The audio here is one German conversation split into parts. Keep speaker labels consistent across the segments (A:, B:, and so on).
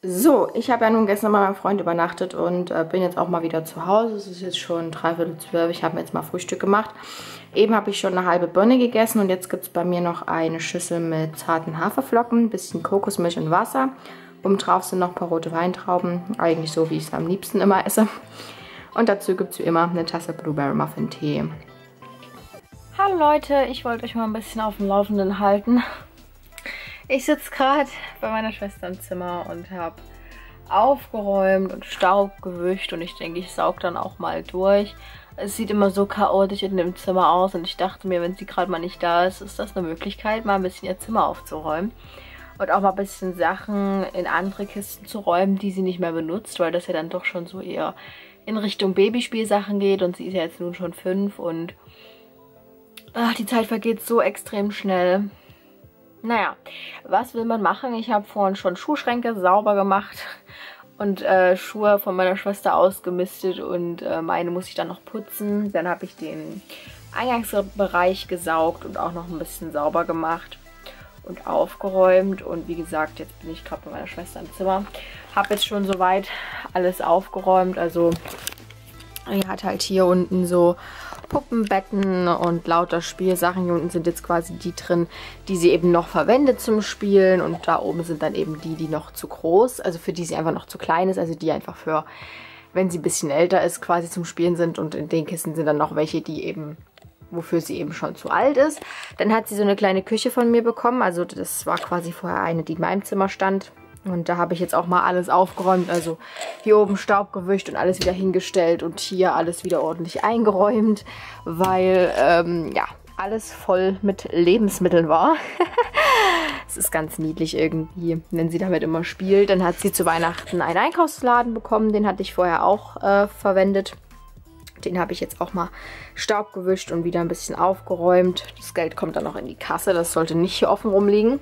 A: So, ich habe ja nun gestern bei meinem Freund übernachtet und bin jetzt auch mal wieder zu Hause. Es ist jetzt schon 11:45. Ich habe mir jetzt mal Frühstück gemacht. Eben habe ich schon eine halbe Birne gegessen und jetzt gibt es bei mir noch eine Schüssel mit zarten Haferflocken, ein bisschen Kokosmilch und Wasser. Oben drauf sind noch ein paar rote Weintrauben, eigentlich so, wie ich es am liebsten immer esse. Und dazu gibt es wie immer eine Tasse Blueberry Muffin Tee. Hallo Leute, ich wollte euch mal ein bisschen auf dem Laufenden halten. Ich sitze gerade bei meiner Schwester im Zimmer und habe aufgeräumt und Staub gewischt und ich denke, ich saug dann auch mal durch. Es sieht immer so chaotisch in dem Zimmer aus und ich dachte mir, wenn sie gerade mal nicht da ist, ist das eine Möglichkeit, mal ein bisschen ihr Zimmer aufzuräumen. Und auch mal ein bisschen Sachen in andere Kisten zu räumen, die sie nicht mehr benutzt, weil das ja dann doch schon so eher in Richtung Babyspielsachen geht und sie ist ja jetzt nun schon 5 und die Zeit vergeht so extrem schnell. Naja, was will man machen? Ich habe vorhin schon Schuhschränke sauber gemacht und Schuhe von meiner Schwester ausgemistet und meine muss ich dann noch putzen. Dann habe ich den Eingangsbereich gesaugt und auch noch ein bisschen sauber gemacht und aufgeräumt. Und wie gesagt, jetzt bin ich gerade bei meiner Schwester im Zimmer. Habe jetzt schon soweit alles aufgeräumt. Also sie hat halt hier unten so Puppenbetten und lauter Spielsachen. Hier unten sind jetzt quasi die drin, die sie eben noch verwendet zum Spielen. Und da oben sind dann eben die noch zu groß, also für die sie einfach noch zu klein ist. Also die einfach für, wenn sie ein bisschen älter ist, quasi zum Spielen sind. Und in den Kisten sind dann noch welche, die eben, wofür sie eben schon zu alt ist. Dann hat sie so eine kleine Küche von mir bekommen. Also das war quasi vorher eine, die in meinem Zimmer stand. Und da habe ich jetzt auch mal alles aufgeräumt, also hier oben Staub gewischt und alles wieder hingestellt und hier alles wieder ordentlich eingeräumt, weil, ja, alles voll mit Lebensmitteln war. Es ist ganz niedlich irgendwie, wenn sie damit immer spielt. Dann hat sie zu Weihnachten einen Einkaufsladen bekommen, den hatte ich vorher auch verwendet. Den habe ich jetzt auch mal Staub gewischt und wieder ein bisschen aufgeräumt. Das Geld kommt dann noch in die Kasse, das sollte nicht hier offen rumliegen.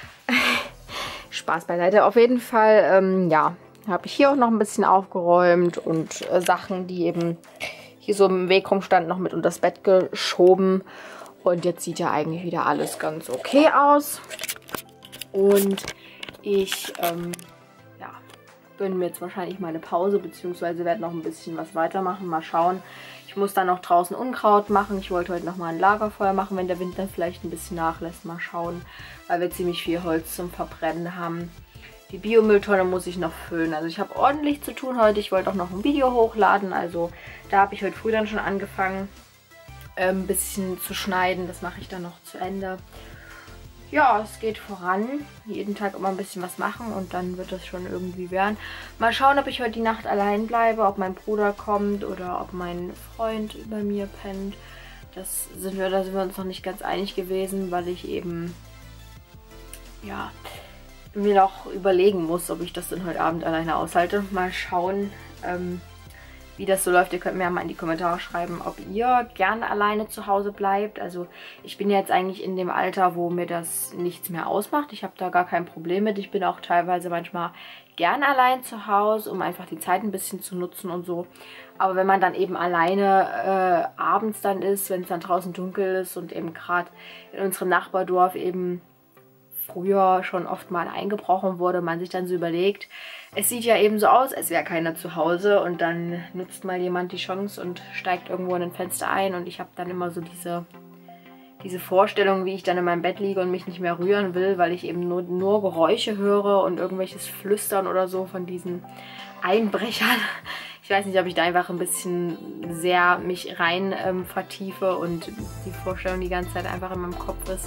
A: Spaß beiseite. Auf jeden Fall, ja, habe ich hier auch noch ein bisschen aufgeräumt und Sachen, die eben hier so im Weg rumstanden, noch mit unter das Bett geschoben. Und jetzt sieht ja eigentlich wieder alles ganz okay aus. Und ich, ja, gönne mir jetzt wahrscheinlich mal eine Pause, beziehungsweise werde noch ein bisschen was weitermachen. Mal schauen. Ich muss dann noch draußen Unkraut machen. Ich wollte heute noch mal ein Lagerfeuer machen, wenn der Wind dann vielleicht ein bisschen nachlässt. Mal schauen, weil wir ziemlich viel Holz zum Verbrennen haben. Die Biomülltonne muss ich noch füllen. Also ich habe ordentlich zu tun heute. Ich wollte auch noch ein Video hochladen. Also da habe ich heute früh dann schon angefangen, ein bisschen zu schneiden. Das mache ich dann noch zu Ende. Ja, es geht voran. Jeden Tag immer ein bisschen was machen und dann wird das schon irgendwie werden. Mal schauen, ob ich heute die Nacht allein bleibe, ob mein Bruder kommt oder ob mein Freund bei mir pennt. Da sind wir uns noch nicht ganz einig gewesen, weil ich eben, ja, mir noch überlegen muss, ob ich das dann heute Abend alleine aushalte. Mal schauen, wie das so läuft. Ihr könnt mir ja mal in die Kommentare schreiben, ob ihr gerne alleine zu Hause bleibt. Also ich bin jetzt eigentlich in dem Alter, wo mir das nichts mehr ausmacht. Ich habe da gar kein Problem mit. Ich bin auch teilweise manchmal gerne allein zu Hause, um einfach die Zeit ein bisschen zu nutzen und so. Aber wenn man dann eben alleine abends dann ist, wenn es dann draußen dunkel ist und eben gerade in unserem Nachbardorf eben früher schon oft mal eingebrochen wurde, man sich dann so überlegt, es sieht ja eben so aus, als wäre keiner zu Hause und dann nutzt mal jemand die Chance und steigt irgendwo in ein Fenster ein und ich habe dann immer so diese Vorstellung, wie ich dann in meinem Bett liege und mich nicht mehr rühren will, weil ich eben nur Geräusche höre und irgendwelches Flüstern oder so von diesen Einbrechern. Ich weiß nicht, ob ich da einfach ein bisschen sehr mich rein vertiefe und die Vorstellung die ganze Zeit einfach in meinem Kopf ist.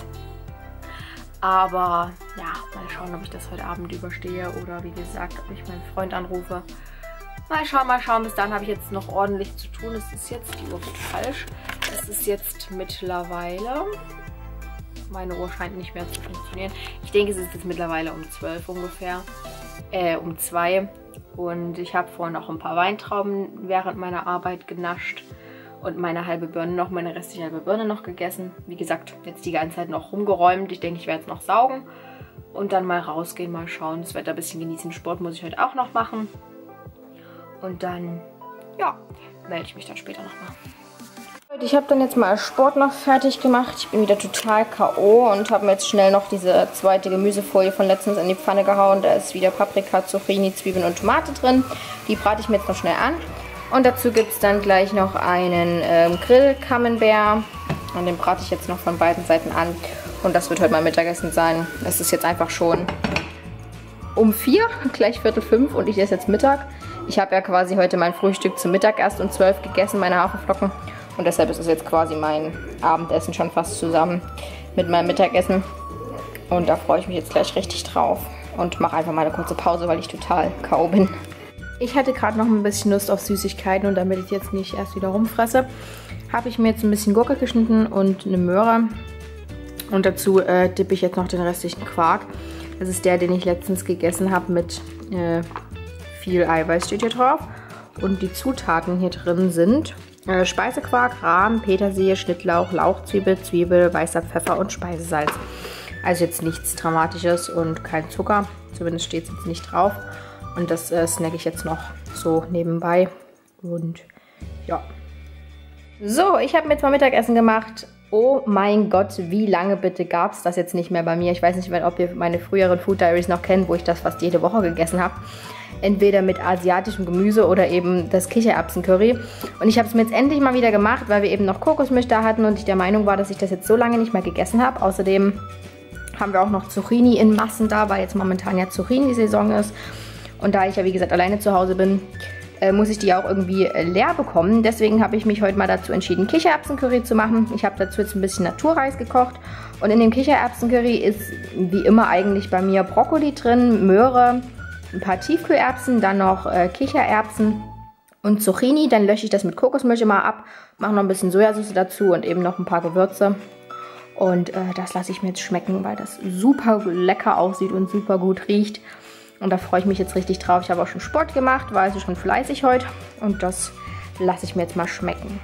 A: Aber ja, mal schauen, ob ich das heute Abend überstehe oder wie gesagt, ob ich meinen Freund anrufe. Mal schauen, mal schauen. Bis dann habe ich jetzt noch ordentlich zu tun. Es ist jetzt, die Uhr geht falsch. Es ist jetzt mittlerweile, meine Uhr scheint nicht mehr zu funktionieren. Ich denke, es ist jetzt mittlerweile um 12 ungefähr, um 2. Und ich habe vorhin noch ein paar Weintrauben während meiner Arbeit genascht. Und meine halbe Birne noch, meine restliche halbe Birne noch gegessen. Wie gesagt, jetzt die ganze Zeit noch rumgeräumt. Ich denke, ich werde jetzt noch saugen. Und dann mal rausgehen, mal schauen. Das Wetter ein bisschen genießen. Sport muss ich heute auch noch machen. Und dann, ja, melde ich mich dann später nochmal. Ich habe dann jetzt mal Sport noch fertig gemacht. Ich bin wieder total K.O. und habe mir jetzt schnell noch diese zweite Gemüsefolie von letztens in die Pfanne gehauen. Da ist wieder Paprika, Zucchini, Zwiebeln und Tomate drin. Die brate ich mir jetzt noch schnell an. Und dazu gibt es dann gleich noch einen Grill-Camembert. Und den brate ich jetzt noch von beiden Seiten an. Und das wird heute mein Mittagessen sein. Es ist jetzt einfach schon um 4, gleich 4:45 und ich esse jetzt Mittag. Ich habe ja quasi heute mein Frühstück zum Mittag erst um 12 gegessen, meine Haferflocken. Und deshalb ist es jetzt quasi mein Abendessen schon fast zusammen mit meinem Mittagessen. Und da freue ich mich jetzt gleich richtig drauf. Und mache einfach mal eine kurze Pause, weil ich total K.O. bin. Ich hatte gerade noch ein bisschen Lust auf Süßigkeiten. Und damit ich jetzt nicht erst wieder rumfresse, habe ich mir jetzt ein bisschen Gurke geschnitten und eine Möhre. Und dazu dippe ich jetzt noch den restlichen Quark. Das ist der, den ich letztens gegessen habe mit viel Eiweiß steht hier drauf. Und die Zutaten hier drin sind Speisequark, Rahm, Petersilie, Schnittlauch, Lauchzwiebel, Zwiebel, weißer Pfeffer und Speisesalz. Also jetzt nichts Dramatisches und kein Zucker. Zumindest steht es jetzt nicht drauf. Und das snacke ich jetzt noch so nebenbei. Und ja. So, ich habe mir jetzt mal Mittagessen gemacht. Oh mein Gott, wie lange bitte gab es das jetzt nicht mehr bei mir? Ich weiß nicht, ob ihr meine früheren Food Diaries noch kennt, wo ich das fast jede Woche gegessen habe. Entweder mit asiatischem Gemüse oder eben das Kichererbsen-Curry. Und ich habe es mir jetzt endlich mal wieder gemacht, weil wir eben noch Kokosmilch da hatten und ich der Meinung war, dass ich das jetzt so lange nicht mehr gegessen habe. Außerdem haben wir auch noch Zucchini in Massen da, weil jetzt momentan ja Zucchini-Saison ist. Und da ich ja wie gesagt alleine zu Hause bin, muss ich die auch irgendwie leer bekommen. Deswegen habe ich mich heute mal dazu entschieden, Kichererbsen-Curry zu machen. Ich habe dazu jetzt ein bisschen Naturreis gekocht. Und in dem Kichererbsen-Curry ist wie immer eigentlich bei mir Brokkoli drin, Möhre, ein paar Tiefkühlerbsen, dann noch Kichererbsen und Zucchini. Dann lösche ich das mit Kokosmilch immer ab, mache noch ein bisschen Sojasauce dazu und eben noch ein paar Gewürze. Und das lasse ich mir jetzt schmecken, weil das super lecker aussieht und super gut riecht. Und da freue ich mich jetzt richtig drauf. Ich habe auch schon Sport gemacht, war also schon fleißig heute. Und das lasse ich mir jetzt mal schmecken.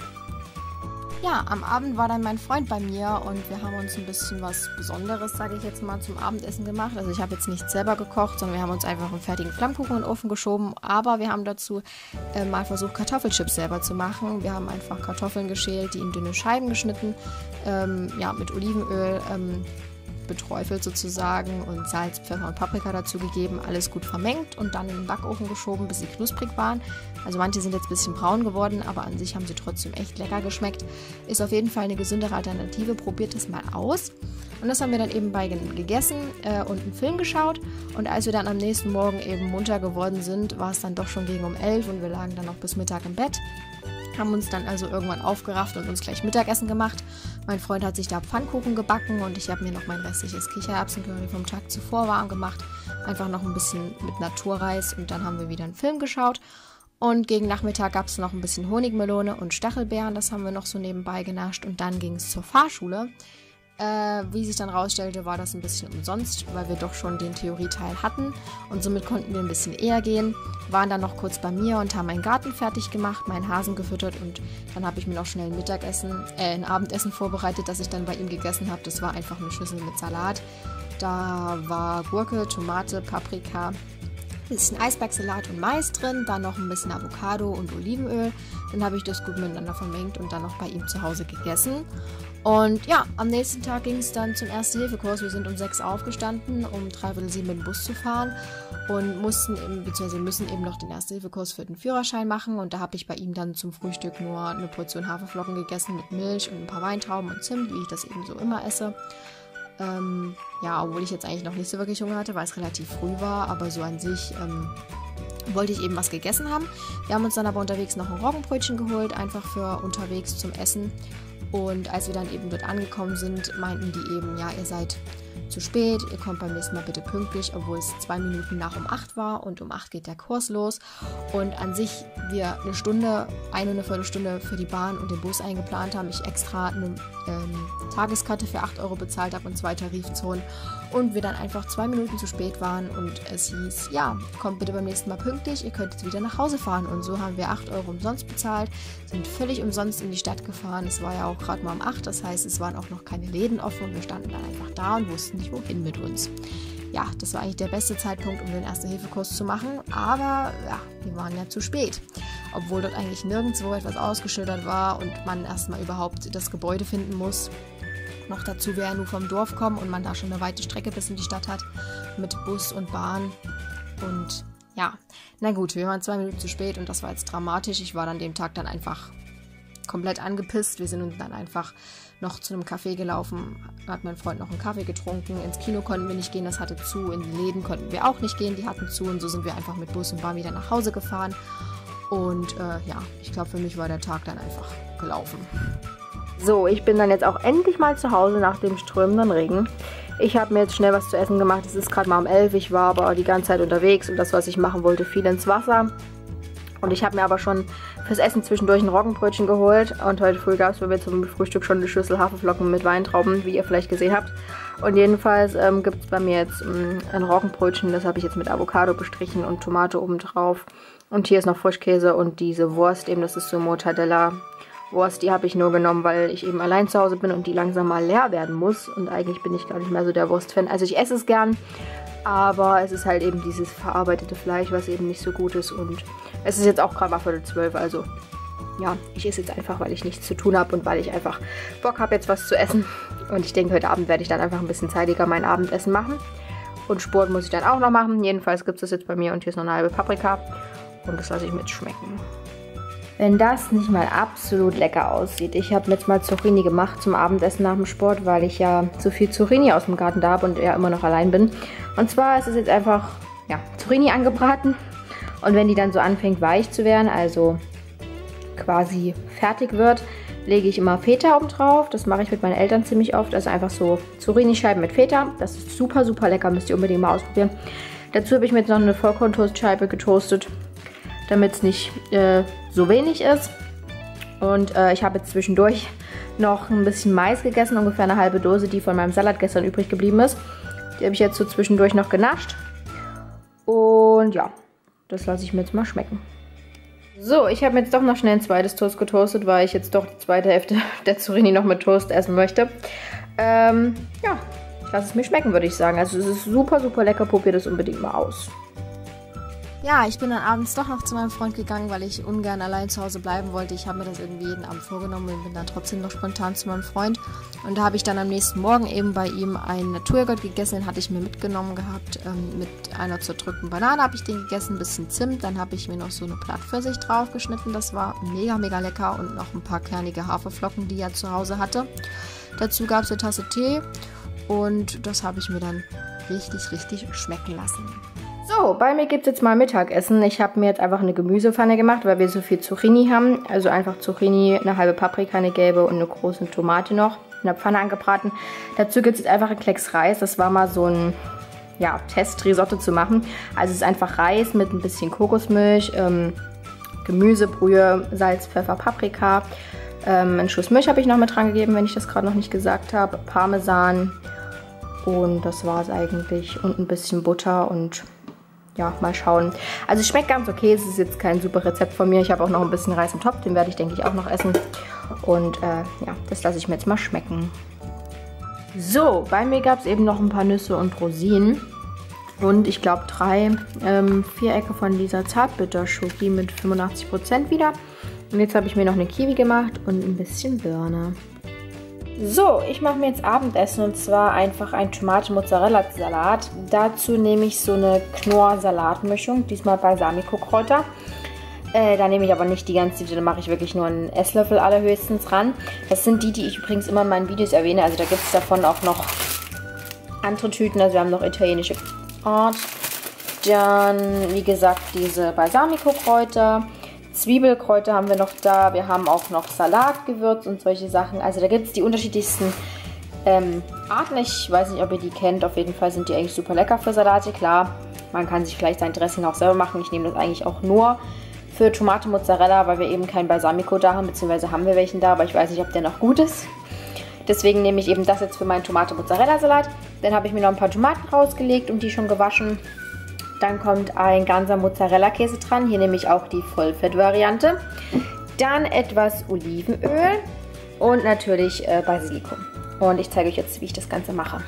A: Ja, am Abend war dann mein Freund bei mir und wir haben uns ein bisschen was Besonderes, sage ich jetzt mal, zum Abendessen gemacht. Also ich habe jetzt nicht selber gekocht, sondern wir haben uns einfach einen fertigen Flammkuchen in den Ofen geschoben. Aber wir haben dazu mal versucht, Kartoffelchips selber zu machen. Wir haben einfach Kartoffeln geschält, die in dünne Scheiben geschnitten, ja, mit Olivenöl beträufelt sozusagen und Salz, Pfeffer und Paprika dazu gegeben, alles gut vermengt und dann in den Backofen geschoben, bis sie knusprig waren. Also manche sind jetzt ein bisschen braun geworden, aber an sich haben sie trotzdem echt lecker geschmeckt. Ist auf jeden Fall eine gesündere Alternative, probiert es mal aus. Und das haben wir dann eben gegessen und einen Film geschaut. Und als wir dann am nächsten Morgen eben munter geworden sind, war es dann doch schon gegen um 11 und wir lagen dann noch bis Mittag im Bett. Haben uns dann also irgendwann aufgerafft und uns gleich Mittagessen gemacht. Mein Freund hat sich da Pfannkuchen gebacken und ich habe mir noch mein restliches Kichererbsen-Curry vom Tag zuvor warm gemacht. Einfach noch ein bisschen mit Naturreis und dann haben wir wieder einen Film geschaut. Und gegen Nachmittag gab es noch ein bisschen Honigmelone und Stachelbeeren, das haben wir noch so nebenbei genascht und dann ging es zur Fahrschule. Wie sich dann rausstellte, war das ein bisschen umsonst, weil wir doch schon den Theorieteil hatten und somit konnten wir ein bisschen eher gehen. Waren dann noch kurz bei mir und haben meinen Garten fertig gemacht, meinen Hasen gefüttert und dann habe ich mir noch schnell ein Abendessen vorbereitet, das ich dann bei ihm gegessen habe. Das war einfach eine Schüssel mit Salat. Da war Gurke, Tomate, Paprika, bisschen Eisbergsalat und Mais drin, dann noch ein bisschen Avocado und Olivenöl. Dann habe ich das gut miteinander vermengt und dann noch bei ihm zu Hause gegessen. Und ja, am nächsten Tag ging es dann zum Erste-Hilfe-Kurs. Wir sind um 6 aufgestanden, um 6:45 mit dem Bus zu fahren und müssen eben noch den Erste-Hilfe-Kurs für den Führerschein machen. Und da habe ich bei ihm dann zum Frühstück nur eine Portion Haferflocken gegessen mit Milch und ein paar Weintrauben und Zimt, wie ich das eben so immer esse. Ja, obwohl ich jetzt eigentlich noch nicht so wirklich Hunger hatte, weil es relativ früh war, aber so an sich wollte ich eben was gegessen haben. Wir haben uns dann aber unterwegs noch ein Roggenbrötchen geholt, einfach für unterwegs zum Essen. Und als wir dann eben dort angekommen sind, meinten die eben, ja, ihr seid zu spät, ihr kommt beim nächsten Mal bitte pünktlich, obwohl es 2 Minuten nach um 8 war und um 8 geht der Kurs los. Und an sich wir eine Viertelstunde für die Bahn und den Bus eingeplant haben, ich extra eine Tageskarte für 8 € bezahlt habe und 2 Tarifzonen und wir dann einfach 2 Minuten zu spät waren und es hieß, ja, kommt bitte beim nächsten Mal pünktlich, ihr könnt jetzt wieder nach Hause fahren. Und so haben wir 8 € umsonst bezahlt, sind völlig umsonst in die Stadt gefahren. Es war ja auch gerade mal um 8, das heißt, es waren auch noch keine Läden offen und wir standen dann einfach da und wussten nicht, wohin mit uns. Ja, das war eigentlich der beste Zeitpunkt, um den Erste-Hilfe-Kurs zu machen, aber ja, wir waren ja zu spät.
B: obwohl dort eigentlich nirgendwo etwas ausgeschildert war und man erstmal überhaupt das Gebäude finden muss. Noch dazu, wir ja nur vom Dorf kommen und man da schon eine weite Strecke bis in die Stadt hat mit Bus und Bahn. Und ja, na gut, wir waren 2 Minuten zu spät und das war jetzt dramatisch. Ich war dann dem Tag dann einfach komplett angepisst. Wir sind uns dann einfach noch zu einem Café gelaufen, hat mein Freund noch einen Kaffee getrunken. Ins Kino konnten wir nicht gehen, das hatte zu. In die Läden konnten wir auch nicht gehen, die hatten zu. Und so sind wir einfach mit Bus und Bahn wieder nach Hause gefahren. Und ja, ich glaube, für mich war der Tag dann einfach gelaufen.
A: So, ich bin dann jetzt auch endlich mal zu Hause nach dem strömenden Regen. Ich habe mir jetzt schnell was zu essen gemacht. Es ist gerade mal um 11. Ich war aber die ganze Zeit unterwegs und das, was ich machen wollte, fiel ins Wasser. Und ich habe mir aber schon fürs Essen zwischendurch ein Roggenbrötchen geholt. Und heute früh gab es bei mir zum Frühstück schon eine Schüssel Haferflocken mit Weintrauben, wie ihr vielleicht gesehen habt. Und jedenfalls gibt es bei mir jetzt ein Roggenbrötchen. Das habe ich jetzt mit Avocado bestrichen und Tomate oben drauf. Und hier ist noch Frischkäse und diese Wurst eben, das ist so Mortadella-Wurst. Die habe ich nur genommen, weil ich eben allein zu Hause bin und die langsam mal leer werden muss. Und eigentlich bin ich gar nicht mehr so der Wurstfan. Also ich esse es gern, aber es ist halt eben dieses verarbeitete Fleisch, was eben nicht so gut ist. Und es ist jetzt auch gerade mal 11:15, also ja, ich esse jetzt einfach, weil ich nichts zu tun habe und weil ich einfach Bock habe, jetzt was zu essen. Und ich denke, heute Abend werde ich dann einfach ein bisschen zeitiger mein Abendessen machen. Und Sport muss ich dann auch noch machen. Jedenfalls gibt es das jetzt bei mir und hier ist noch eine halbe Paprika. Und das lasse ich mir jetzt schmecken. Wenn das nicht mal absolut lecker aussieht. Ich habe jetzt mal Zucchini gemacht zum Abendessen nach dem Sport, weil ich ja so viel Zucchini aus dem Garten da habe und ja immer noch allein bin. Und zwar ist es jetzt einfach, ja, Zucchini angebraten. Und wenn die dann so anfängt weich zu werden, also quasi fertig wird, lege ich immer Feta oben drauf. Das mache ich mit meinen Eltern ziemlich oft. Also einfach so Zucchini-Scheiben mit Feta. Das ist super, super lecker. Müsst ihr unbedingt mal ausprobieren. Dazu habe ich mir jetzt noch eine Vollkorntoastscheibe getoastet, damit es nicht so wenig ist. Und ich habe jetzt zwischendurch noch ein bisschen Mais gegessen, ungefähr eine halbe Dose, die von meinem Salat gestern übrig geblieben ist. Die habe ich jetzt so zwischendurch noch genascht. Und ja, das lasse ich mir jetzt mal schmecken. So, ich habe jetzt doch noch schnell ein zweites Toast getoastet, weil ich jetzt doch die zweite Hälfte der Zucchini noch mit Toast essen möchte. Ja, ich lasse es mir schmecken, würde ich sagen. Also es ist super, super lecker. Probiert es unbedingt mal aus.
B: Ja, ich bin dann abends doch noch zu meinem Freund gegangen, weil ich ungern allein zu Hause bleiben wollte. Ich habe mir das irgendwie jeden Abend vorgenommen und bin dann trotzdem noch spontan zu meinem Freund. Und da habe ich dann am nächsten Morgen eben bei ihm einen Naturjoghurt gegessen, den hatte ich mir mitgenommen gehabt. Mit einer zerdrückten Banane habe ich den gegessen, ein bisschen Zimt. Dann habe ich mir noch so eine Blattpfirsich drauf geschnitten. Das war mega, mega lecker und noch ein paar kernige Haferflocken, die er zu Hause hatte. Dazu gab es eine Tasse Tee und das habe ich mir dann richtig, richtig schmecken lassen.
A: So, bei mir gibt es jetzt mal Mittagessen. Ich habe mir jetzt einfach eine Gemüsepfanne gemacht, weil wir so viel Zucchini haben. Also einfach Zucchini, eine halbe Paprika, eine gelbe und eine große Tomate noch in der Pfanne angebraten. Dazu gibt es jetzt einfach ein Klecks Reis. Das war mal so ein Testrisotto zu machen. Also es ist einfach Reis mit ein bisschen Kokosmilch, Gemüsebrühe, Salz, Pfeffer, Paprika. Einen Schuss Milch habe ich noch mit dran gegeben, wenn ich das gerade noch nicht gesagt habe. Parmesan und das war es eigentlich. Und ein bisschen Butter und ja, mal schauen. Also es schmeckt ganz okay, es ist jetzt kein super Rezept von mir. Ich habe auch noch ein bisschen Reis im Topf, den werde ich, denke ich, auch noch essen. Und ja, das lasse ich mir jetzt mal schmecken. So, bei mir gab es eben noch ein paar Nüsse und Rosinen. Und ich glaube 3 Vierecke von dieser Zartbitter-Schoki mit 85% wieder. Und jetzt habe ich mir noch eine Kiwi gemacht und ein bisschen Birne. So, ich mache mir jetzt Abendessen und zwar einfach einen Tomate-Mozzarella-Salat. Dazu nehme ich so eine Knorr-Salatmischung, diesmal Balsamico-Kräuter. Da nehme ich aber nicht die ganze Tüte, da mache ich wirklich nur einen Esslöffel allerhöchstens ran. Das sind die ich übrigens immer in meinen Videos erwähne, also da gibt es davon auch noch andere Tüten, also wir haben noch italienische Art. Dann, wie gesagt, diese Balsamico-Kräuter. Zwiebelkräuter haben wir noch da. Wir haben auch noch Salatgewürz und solche Sachen. Also da gibt es die unterschiedlichsten Arten. Ich weiß nicht, ob ihr die kennt. Auf jeden Fall sind die eigentlich super lecker für Salate. Klar, man kann sich vielleicht sein Dressing auch selber machen. Ich nehme das eigentlich auch nur für Tomate Mozzarella, weil wir eben kein Balsamico da haben. Beziehungsweise haben wir welchen da, aber ich weiß nicht, ob der noch gut ist. Deswegen nehme ich eben das jetzt für meinen Tomate Mozzarella Salat. Dann habe ich mir noch ein paar Tomaten rausgelegt und die schon gewaschen. Dann kommt ein ganzer Mozzarella-Käse dran. Hier nehme ich auch die Vollfett-Variante. Dann etwas Olivenöl und natürlich Basilikum. Und ich zeige euch jetzt, wie ich das Ganze mache.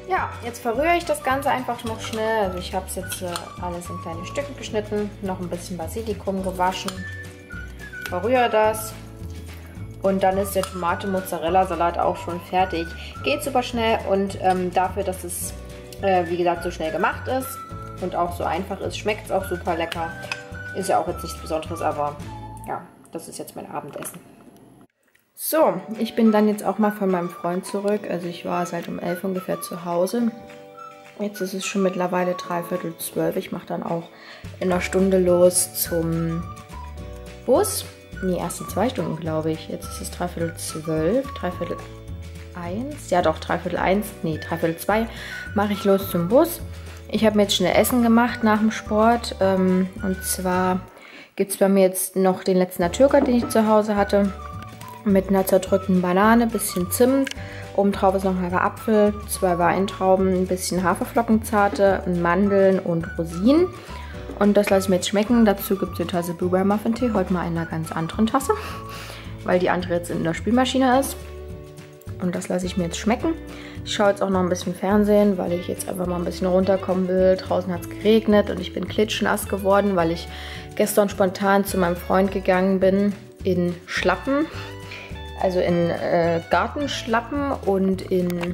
A: Ja, jetzt verrühre ich das Ganze einfach noch schnell. Also ich habe es jetzt alles in kleine Stücke geschnitten, noch ein bisschen Basilikum gewaschen. Verrühre das und dann ist der Tomate-Mozzarella-Salat auch schon fertig. Geht super schnell und dafür, dass es, wie gesagt, so schnell gemacht ist und auch so einfach ist, schmeckt es auch super lecker. Ist ja auch jetzt nichts Besonderes, aber ja, das ist jetzt mein Abendessen. So, ich bin dann jetzt auch mal von meinem Freund zurück. Also ich war seit um 11 ungefähr zu Hause. Jetzt ist es schon mittlerweile 11:45. Ich mache dann auch in einer Stunde los zum Bus. Nee, erst in 2 Stunden, glaube ich. Jetzt ist es 11:45, 1:15. Ja doch, 1:15. Nee, 1:15 mache ich los zum Bus. Ich habe mir jetzt schnell Essen gemacht nach dem Sport. Und zwar gibt es bei mir jetzt noch den letzten Naturgott, den ich zu Hause hatte. Mit einer zerdrückten Banane, bisschen Zimt. Obendrauf ist noch ein halber Apfel, 2 Weintrauben, ein bisschen Haferflockenzarte, Mandeln und Rosinen. Und das lasse ich mir jetzt schmecken. Dazu gibt es eine Tasse Blueberry Muffin Tee. Heute mal in einer ganz anderen Tasse, weil die andere jetzt in der Spülmaschine ist. Und das lasse ich mir jetzt schmecken. Ich schaue jetzt auch noch ein bisschen Fernsehen, weil ich jetzt einfach mal ein bisschen runterkommen will. Draußen hat es geregnet und ich bin klitschnass geworden, weil ich gestern spontan zu meinem Freund gegangen bin in Schlappen. Also in Gartenschlappen und in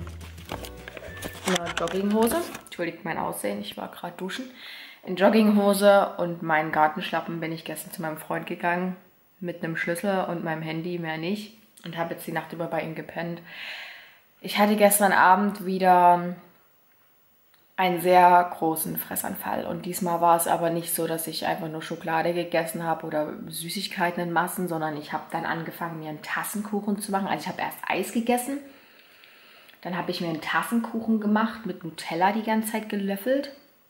A: einer Jogginghose. Entschuldigt mein Aussehen, ich war gerade duschen. In Jogginghose und meinen Gartenschlappen bin ich gestern zu meinem Freund gegangen. Mit einem Schlüssel und meinem Handy, mehr nicht. Und habe jetzt die Nacht über bei ihm gepennt. Ich hatte gestern Abend wieder einen sehr großen Fressanfall. Und diesmal war es aber nicht so, dass ich einfach nur Schokolade gegessen habe oder Süßigkeiten in Massen, sondern ich habe dann angefangen, mir einen Tassenkuchen zu machen. Also ich habe erst Eis gegessen, dann habe ich mir einen Tassenkuchen gemacht, mit Nutella die ganze Zeit gelöffelt.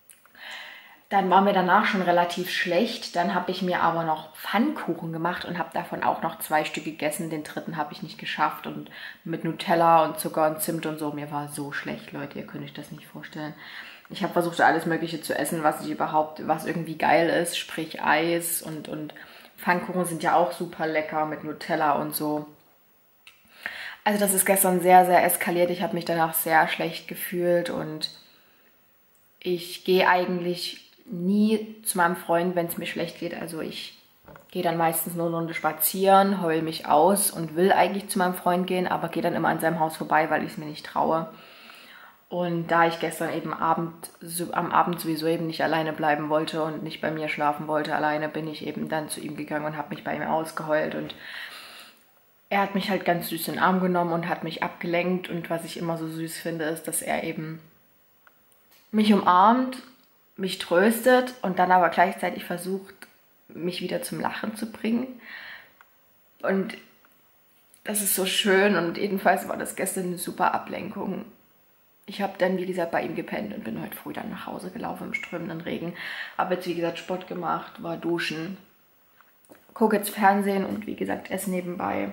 A: Dann war mir danach schon relativ schlecht. Dann habe ich mir aber noch Pfannkuchen gemacht und habe davon auch noch 2 Stück gegessen. Den dritten habe ich nicht geschafft und mit Nutella und Zucker und Zimt und so. Mir war so schlecht, Leute, ihr könnt euch das nicht vorstellen. Ich habe versucht, alles Mögliche zu essen, was irgendwie geil ist. Sprich Eis und Pfannkuchen sind ja auch super lecker mit Nutella und so. Also das ist gestern sehr, sehr eskaliert. Ich habe mich danach sehr schlecht gefühlt und ich gehe eigentlich nie zu meinem Freund, wenn es mir schlecht geht. Also ich gehe dann meistens nur eine Runde spazieren, heul mich aus und will eigentlich zu meinem Freund gehen, aber gehe dann immer an seinem Haus vorbei, weil ich es mir nicht traue. Und da ich gestern eben am Abend sowieso eben nicht alleine bleiben wollte und nicht bei mir schlafen wollte alleine, bin ich eben dann zu ihm gegangen und habe mich bei ihm ausgeheult. Und er hat mich halt ganz süß in den Arm genommen und hat mich abgelenkt. Und was ich immer so süß finde, ist, dass er eben mich umarmt, mich tröstet und dann aber gleichzeitig versucht, mich wieder zum Lachen zu bringen. Und das ist so schön und jedenfalls war das gestern eine super Ablenkung. Ich habe dann, wie gesagt, bei ihm gepennt und bin heute früh dann nach Hause gelaufen im strömenden Regen. Habe jetzt, wie gesagt, Sport gemacht, war duschen, gucke jetzt Fernsehen und, wie gesagt, esse nebenbei.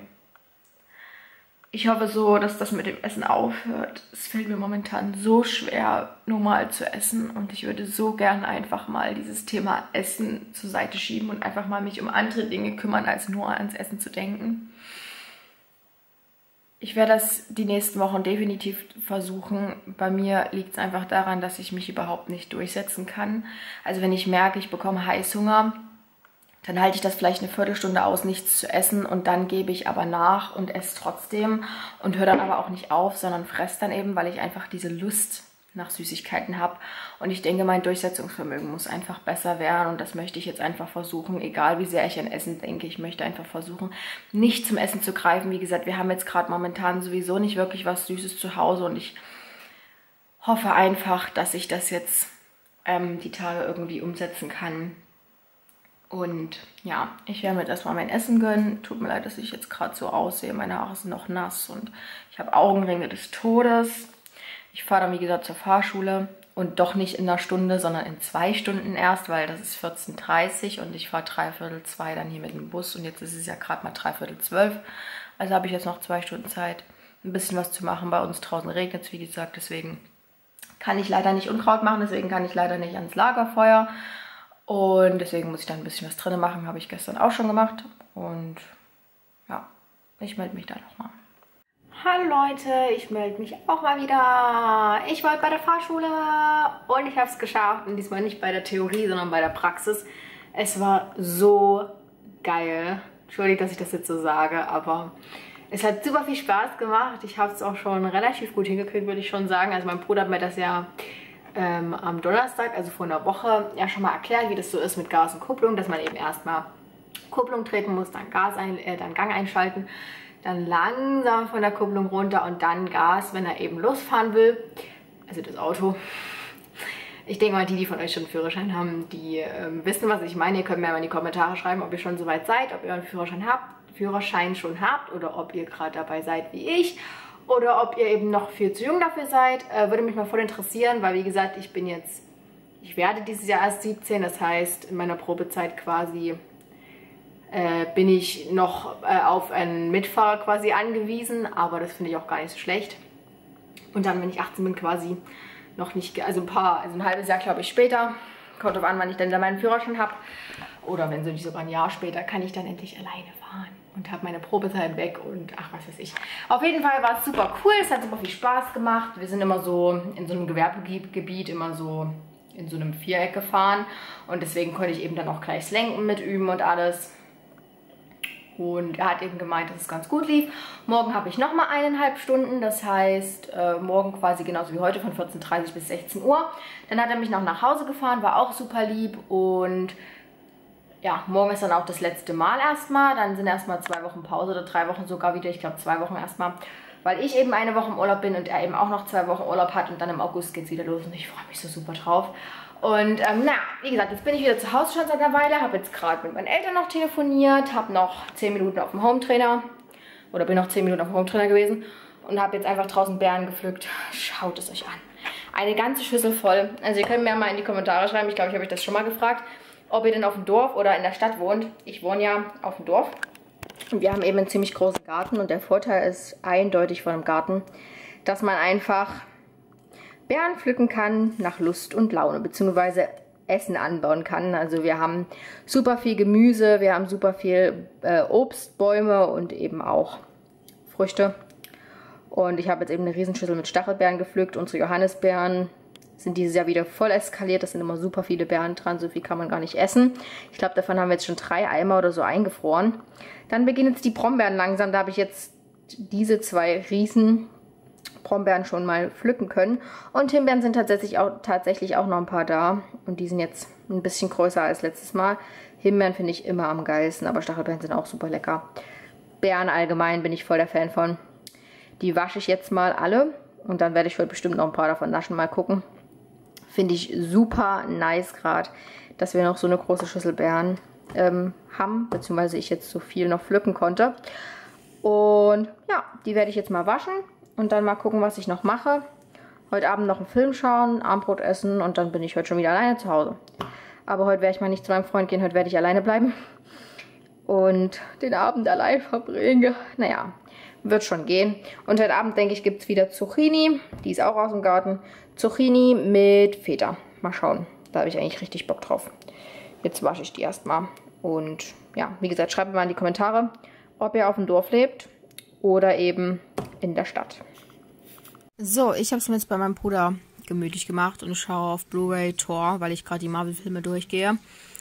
A: Ich hoffe so, dass das mit dem Essen aufhört. Es fällt mir momentan so schwer, normal zu essen. Und ich würde so gern einfach mal dieses Thema Essen zur Seite schieben und einfach mal mich um andere Dinge kümmern, als nur ans Essen zu denken. Ich werde das die nächsten Wochen definitiv versuchen. Bei mir liegt es einfach daran, dass ich mich überhaupt nicht durchsetzen kann. Also wenn ich merke, ich bekomme Heißhunger, dann halte ich das vielleicht eine Viertelstunde aus, nichts zu essen und dann gebe ich aber nach und esse trotzdem und höre dann aber auch nicht auf, sondern fresse dann eben, weil ich einfach diese Lust nach Süßigkeiten habe. Und ich denke, mein Durchsetzungsvermögen muss einfach besser werden und das möchte ich jetzt einfach versuchen, egal wie sehr ich an Essen denke. Ich möchte einfach versuchen, nicht zum Essen zu greifen. Wie gesagt, wir haben jetzt gerade momentan sowieso nicht wirklich was Süßes zu Hause und ich hoffe einfach, dass ich das jetzt die Tage irgendwie umsetzen kann. Und ja, ich werde mir jetzt erstmal mein Essen gönnen. Tut mir leid, dass ich jetzt gerade so aussehe. Meine Haare sind noch nass und ich habe Augenringe des Todes. Ich fahre dann, wie gesagt, zur Fahrschule und doch nicht in einer Stunde, sondern in 2 Stunden erst, weil das ist 14:30 Uhr und ich fahre 1:45 dann hier mit dem Bus und jetzt ist es ja gerade mal 11:45. Also habe ich jetzt noch 2 Stunden Zeit, ein bisschen was zu machen. Bei uns draußen regnet es, wie gesagt, deswegen kann ich leider nicht Unkraut machen, deswegen kann ich leider nicht ans Lagerfeuer. Und deswegen muss ich da ein bisschen was drin machen, habe ich gestern auch schon gemacht. Und ja, ich melde mich da nochmal. Hallo Leute, ich melde mich auch mal wieder. Ich war bei der Fahrschule und ich habe es geschafft. Und diesmal nicht bei der Theorie, sondern bei der Praxis. Es war so geil. Entschuldigt, dass ich das jetzt so sage, aber es hat super viel Spaß gemacht. Ich habe es auch schon relativ gut hingekriegt, würde ich schon sagen. Also mein Bruder hat mir das ja am Donnerstag, also vor einer Woche, ja schon mal erklärt, wie das so ist mit Gas und Kupplung, dass man eben erstmal Kupplung treten muss, dann dann Gang einschalten, dann langsam von der Kupplung runter und dann Gas, wenn er eben losfahren will. Also das Auto. Ich denke mal, die von euch schon einen Führerschein haben, die wissen, was ich meine. Ihr könnt mir mal in die Kommentare schreiben, ob ihr schon soweit seid, ob ihr einen Führerschein schon habt oder ob ihr gerade dabei seid wie ich oder ob ihr eben noch viel zu jung dafür seid. Würde mich mal voll interessieren, weil wie gesagt, ich werde dieses Jahr erst 17, das heißt in meiner Probezeit quasi bin ich noch auf einen Mitfahrer quasi angewiesen, aber das finde ich auch gar nicht so schlecht. Und dann, wenn ich 18 bin, quasi noch nicht, also ein halbes Jahr glaube ich später, kommt drauf an, wann ich dann meinen Führerschein habe, oder wenn so nicht sogar ein Jahr später, kann ich dann endlich alleine fahren und habe meine Probezeit weg und ach, was weiß ich. Auf jeden Fall war es super cool, es hat super viel Spaß gemacht. Wir sind immer so in so einem Gewerbegebiet, immer so in so einem Viereck gefahren und deswegen konnte ich eben dann auch gleich das Lenken mitüben und alles. Und er hat eben gemeint, dass es ganz gut lief. Morgen habe ich nochmal 1,5 Stunden, das heißt morgen quasi genauso wie heute von 14:30 bis 16 Uhr. Dann hat er mich noch nach Hause gefahren, war auch super lieb und ja, morgen ist dann auch das letzte Mal erstmal. Dann sind erstmal 2 Wochen Pause oder 3 Wochen sogar wieder, ich glaube 2 Wochen erstmal, weil ich eben eine Woche im Urlaub bin und er eben auch noch 2 Wochen Urlaub hat und dann im August geht es wieder los und ich freue mich so super drauf. Und naja, wie gesagt, jetzt bin ich wieder zu Hause schon seit einer Weile, habe jetzt gerade mit meinen Eltern noch telefoniert, habe noch 10 Minuten auf dem Hometrainer oder bin noch 10 Minuten auf dem Hometrainer gewesen und habe jetzt einfach draußen Beeren gepflückt. Schaut es euch an. Eine ganze Schüssel voll. Also ihr könnt mir mal in die Kommentare schreiben, ich glaube, ich habe euch das schon mal gefragt, ob ihr denn auf dem Dorf oder in der Stadt wohnt. Ich wohne ja auf dem Dorf und wir haben eben einen ziemlich großen Garten und der Vorteil ist eindeutig von einem Garten, dass man einfach Beeren pflücken kann nach Lust und Laune, beziehungsweise Essen anbauen kann. Also wir haben super viel Gemüse, wir haben super viel Obstbäume und eben auch Früchte. Und ich habe jetzt eben eine Riesenschüssel mit Stachelbeeren gepflückt. Unsere Johannisbeeren sind dieses Jahr wieder voll eskaliert. Das sind immer super viele Beeren dran, so viel kann man gar nicht essen. Ich glaube, davon haben wir jetzt schon 3 Eimer oder so eingefroren. Dann beginnen jetzt die Brombeeren langsam. Da habe ich jetzt diese 2 riesen Brombeeren schon mal pflücken können. Und Himbeeren sind tatsächlich auch noch ein paar da. Und die sind jetzt ein bisschen größer als letztes Mal. Himbeeren finde ich immer am geilsten, aber Stachelbeeren sind auch super lecker. Beeren allgemein bin ich voll der Fan von. Die wasche ich jetzt mal alle. Und dann werde ich heute bestimmt noch ein paar davon naschen. Mal gucken. Finde ich super nice gerade, dass wir noch so eine große Schüssel Beeren haben. Beziehungsweise ich jetzt so viel noch pflücken konnte. Und ja, die werde ich jetzt mal waschen. Und dann mal gucken, was ich noch mache. Heute Abend noch einen Film schauen, Abendbrot essen und dann bin ich heute schon wieder alleine zu Hause. Aber heute werde ich mal nicht zu meinem Freund gehen, heute werde ich alleine bleiben. Und den Abend allein verbringen. Naja, wird schon gehen. Und heute Abend, denke ich, gibt es wieder Zucchini. Die ist auch aus dem Garten. Zucchini mit Feta. Mal schauen. Da habe ich eigentlich richtig Bock drauf. Jetzt wasche ich die erstmal. Und ja, wie gesagt, schreibt mir mal in die Kommentare, ob ihr auf dem Dorf lebt oder eben in der Stadt. So, ich habe es mir jetzt bei meinem Bruder gemütlich gemacht und schaue auf Blu-ray Thor, weil ich gerade die Marvel-Filme durchgehe.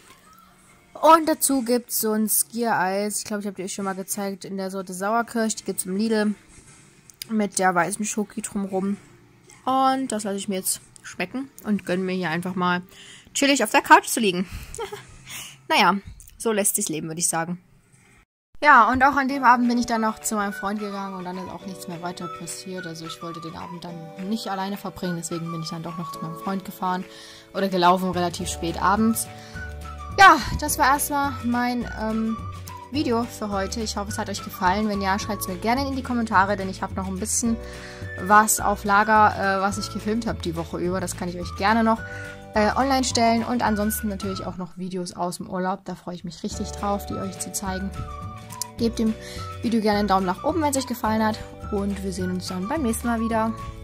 A: Und dazu gibt es so ein Skier-Eis. Ich glaube, ich habe dir schon mal gezeigt in der Sorte Sauerkirsch. Die gibt es im Lidl mit der weißen Schoki drumherum. Und das lasse ich mir jetzt schmecken und gönne mir hier einfach mal chillig auf der Couch zu liegen. Naja, so lässt sich's leben, würde ich sagen. Ja, und auch an dem Abend bin ich dann noch zu meinem Freund gegangen und dann ist auch nichts mehr weiter passiert. Also ich wollte den Abend dann nicht alleine verbringen, deswegen bin ich dann doch noch zu meinem Freund gefahren oder gelaufen, relativ spät abends. Ja, das war erstmal mein Video für heute. Ich hoffe, es hat euch gefallen. Wenn ja, schreibt es mir gerne in die Kommentare, denn ich habe noch ein bisschen was auf Lager, was ich gefilmt habe die Woche über. Das kann ich euch gerne noch online stellen und ansonsten natürlich auch noch Videos aus dem Urlaub. Da freue ich mich richtig drauf, die euch zu zeigen. Gebt dem Video gerne einen Daumen nach oben, wenn es euch gefallen hat und wir sehen uns dann beim nächsten Mal wieder.